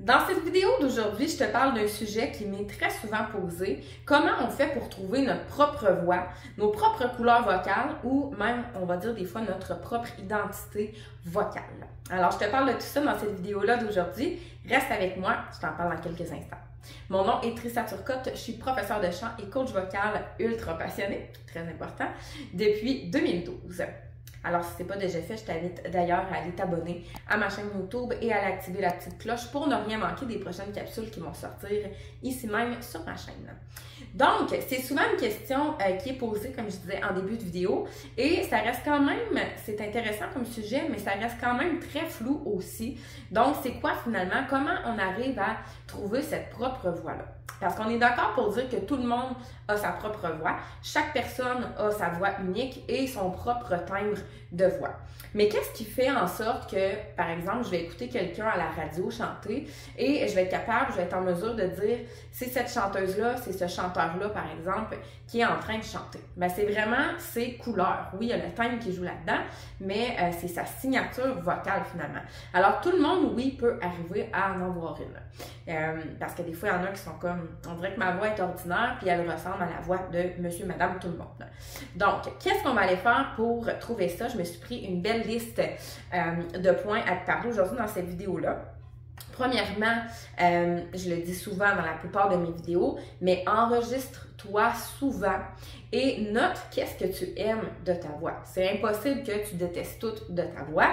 Dans cette vidéo d'aujourd'hui, je te parle d'un sujet qui m'est très souvent posé. Comment on fait pour trouver notre propre voix, nos propres couleurs vocales ou même, on va dire des fois, notre propre identité vocale. Alors, je te parle de tout ça dans cette vidéo-là d'aujourd'hui. Reste avec moi, je t'en parle dans quelques instants. Mon nom est Trissa Turcotte, je suis professeure de chant et coach vocal ultra passionnée, très important, depuis 2012. Alors, si ce n'est pas déjà fait, je t'invite d'ailleurs à aller t'abonner à ma chaîne YouTube et à activer la petite cloche pour ne rien manquer des prochaines capsules qui vont sortir ici même sur ma chaîne. Donc, c'est souvent une question qui est posée, comme je disais, en début de vidéo et ça reste quand même, c'est intéressant comme sujet, mais ça reste quand même très flou aussi. Donc, c'est quoi finalement? Comment on arrive à trouver cette propre voix-là? Parce qu'on est d'accord pour dire que tout le monde a sa propre voix. Chaque personne a sa voix unique et son propre timbre de voix. Mais qu'est-ce qui fait en sorte que, par exemple, je vais écouter quelqu'un à la radio chanter et je vais être en mesure de dire c'est cette chanteuse-là, c'est ce chanteur-là, par exemple, qui est en train de chanter. Bien, c'est vraiment ses couleurs. Oui, il y a le timbre qui joue là-dedans, mais c'est sa signature vocale finalement. Alors, tout le monde, oui, peut arriver à en avoir une. Parce que des fois, il y en a qui sont comme, on dirait que ma voix est ordinaire, puis elle ressemble à la voix de monsieur, madame, tout le monde. Donc, qu'est-ce qu'on va aller faire pour trouver ça? Je me suis pris une belle liste de points à te parler aujourd'hui dans cette vidéo-là. Premièrement, je le dis souvent dans la plupart de mes vidéos, mais enregistre-toi souvent et note qu'est-ce que tu aimes de ta voix. C'est impossible que tu détestes tout de ta voix.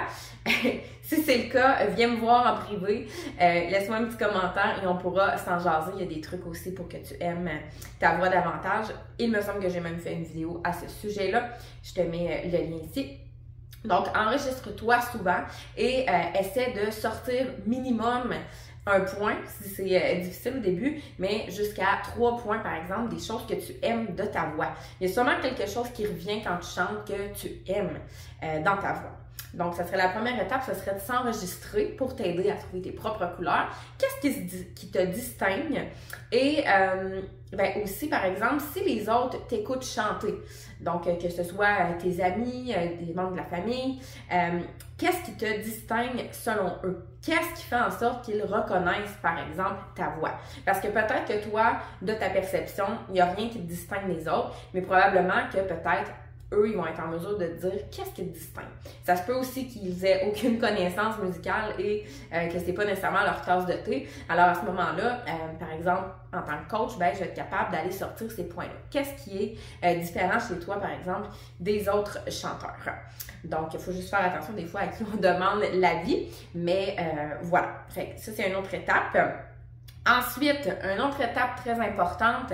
Si c'est le cas, viens me voir en privé, laisse-moi un petit commentaire et on pourra s'en jaser. Il y a des trucs aussi pour que tu aimes ta voix davantage. Il me semble que j'ai même fait une vidéo à ce sujet-là. Je te mets le lien ici. Donc, enregistre-toi souvent et essaie de sortir minimum un point, si c'est difficile au début, mais jusqu'à 3 points, par exemple, des choses que tu aimes de ta voix. Il y a sûrement quelque chose qui revient quand tu chantes que tu aimes dans ta voix. Donc, ça serait la première étape, ce serait de s'enregistrer pour t'aider à trouver tes propres couleurs. Qu'est-ce qui te distingue? Et ben aussi, par exemple, si les autres t'écoutent chanter, donc que ce soit tes amis, des membres de la famille, qu'est-ce qui te distingue selon eux? Qu'est-ce qui fait en sorte qu'ils reconnaissent, par exemple, ta voix? Parce que peut-être que toi, de ta perception, il n'y a rien qui te distingue des autres, mais probablement que peut-être eux, ils vont être en mesure de dire qu'est-ce qui te distingue. Ça se peut aussi qu'ils aient aucune connaissance musicale et que c'est pas nécessairement leur tasse de thé. Alors à ce moment-là, par exemple, en tant que coach, ben, je vais être capable d'aller sortir ces points-là. Qu'est-ce qui est différent chez toi, par exemple, des autres chanteurs? Donc, il faut juste faire attention des fois à qui on demande l'avis, mais voilà. Fait que ça, c'est une autre étape. Ensuite, une autre étape très importante,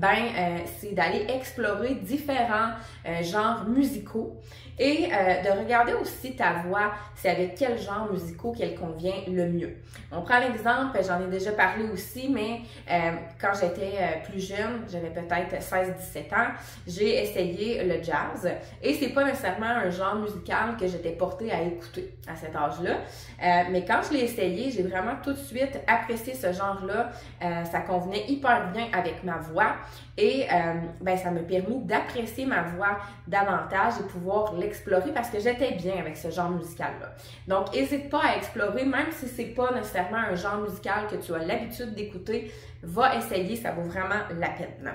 c'est d'aller explorer différents genres musicaux et de regarder aussi ta voix, c'est avec quel genre musicaux qu'elle convient le mieux. On prend l'exemple, j'en ai déjà parlé aussi, mais quand j'étais plus jeune, j'avais peut-être 16-17 ans, j'ai essayé le jazz et c'est pas nécessairement un genre musical que j'étais portée à écouter à cet âge-là, mais quand je l'ai essayé, j'ai vraiment tout de suite apprécié ce genre-là. Ça convenait hyper bien avec ma voix et ça m'a permis d'apprécier ma voix davantage et pouvoir l'explorer parce que j'étais bien avec ce genre musical-là. Donc, n'hésite pas à explorer, même si c'est pas nécessairement un genre musical que tu as l'habitude d'écouter, va essayer, ça vaut vraiment la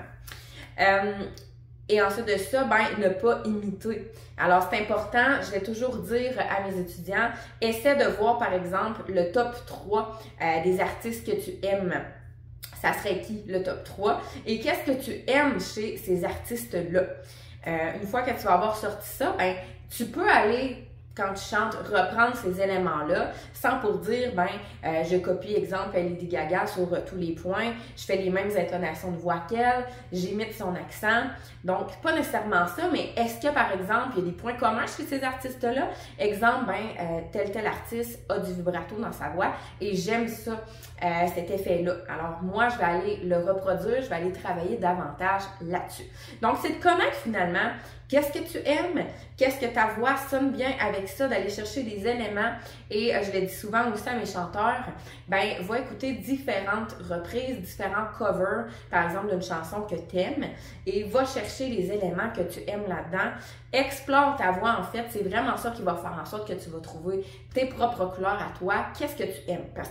peine. Et ensuite de ça, ne pas imiter. Alors, c'est important, je vais toujours dire à mes étudiants, essaie de voir, par exemple, le top 3 des artistes que tu aimes. Ça serait qui, le top 3? Et qu'est-ce que tu aimes chez ces artistes-là? Une fois que tu vas avoir sorti ça, tu peux aller, quand tu chantes, reprendre ces éléments-là sans pour dire, je copie, exemple, Lady Gaga sur tous les points, je fais les mêmes intonations de voix qu'elle, j'imite son accent. Donc, pas nécessairement ça, mais est-ce que, par exemple, il y a des points communs chez ces artistes-là? Exemple, tel artiste a du vibrato dans sa voix et j'aime ça, cet effet-là. Alors, moi, je vais aller le reproduire, je vais aller travailler davantage là-dessus. Donc, c'est de connaître finalement qu'est-ce que tu aimes, qu'est-ce que ta voix sonne bien avec ça, d'aller chercher des éléments. Et je le dis souvent aussi à mes chanteurs, va écouter différentes reprises, différents covers, par exemple, d'une chanson que tu aimes et va chercher les éléments que tu aimes là-dedans. Explore ta voix, en fait. C'est vraiment ça qui va faire en sorte que tu vas trouver tes propres couleurs à toi. Qu'est-ce que tu aimes? Parce que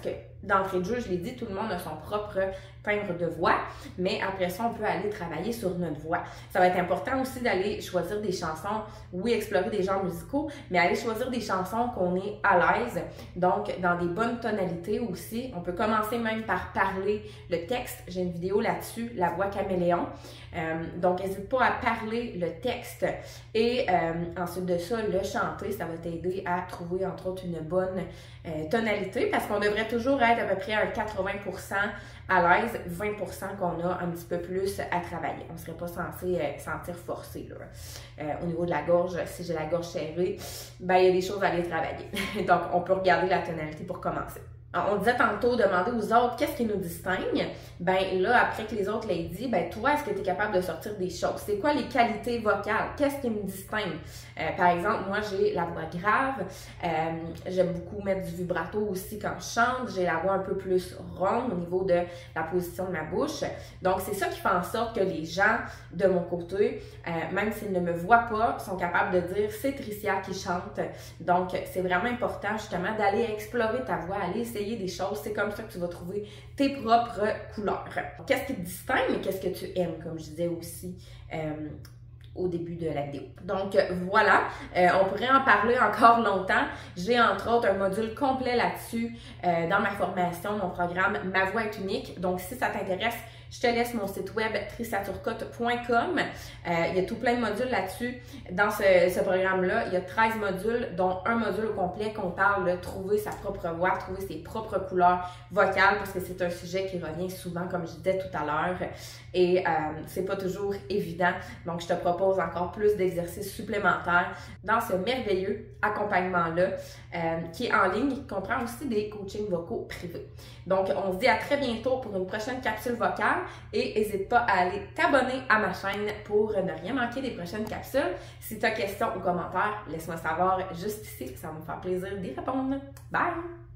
d'entrée de jeu, je l'ai dit, tout le monde a son propre timbre de voix, mais après ça, on peut aller travailler sur notre voix. Ça va être important aussi d'aller choisir des chansons, oui, explorer des genres musicaux, mais aller choisir des chansons qu'on est à l'aise, donc dans des bonnes tonalités aussi. On peut commencer même par parler le texte. J'ai une vidéo là-dessus, la voix caméléon. Donc, n'hésite pas à parler le texte et ensuite de ça, le chanter. Ça va t'aider à trouver, entre autres, une bonne tonalité parce qu'on devrait toujours être à peu près à 80% à l'aise, 20% qu'on a un petit peu plus à travailler. On ne serait pas censé sentir forcé là. Au niveau de la gorge, si j'ai la gorge serrée, ben il y a des choses à aller travailler. Donc, on peut regarder la tonalité pour commencer. On disait tantôt, demander aux autres qu'est-ce qui nous distingue. Ben là, après que les autres l'aient dit, ben toi, est-ce que tu es capable de sortir des choses? C'est quoi les qualités vocales? Qu'est-ce qui me distingue? Par exemple, moi, j'ai la voix grave. J'aime beaucoup mettre du vibrato aussi quand je chante. J'ai la voix un peu plus ronde au niveau de la position de ma bouche. Donc, c'est ça qui fait en sorte que les gens de mon côté, même s'ils ne me voient pas, sont capables de dire c'est Tricia qui chante. Donc, c'est vraiment important justement d'aller explorer ta voix, aller essayer des choses. C'est comme ça que tu vas trouver tes propres couleurs. Qu'est-ce qui te distingue, mais qu'est-ce que tu aimes, comme je disais aussi au début de la vidéo. Donc voilà, on pourrait en parler encore longtemps. J'ai entre autres un module complet là-dessus dans ma formation, mon programme Ma voix est unique. Donc si ça t'intéresse, je te laisse mon site web triciaturcotte.com. Il y a tout plein de modules là-dessus. Dans ce programme-là, il y a 13 modules, dont un module au complet qu'on parle de trouver sa propre voix, trouver ses propres couleurs vocales, parce que c'est un sujet qui revient souvent, comme je disais tout à l'heure, et c'est pas toujours évident. Donc, je te propose encore plus d'exercices supplémentaires dans ce merveilleux accompagnement-là qui est en ligne, qui comprend aussi des coachings vocaux privés. Donc, on se dit à très bientôt pour une prochaine capsule vocale et n'hésite pas à aller t'abonner à ma chaîne pour ne rien manquer des prochaines capsules. Si tu as questions ou commentaires, laisse-moi savoir juste ici, ça va me faire plaisir d'y répondre. Bye!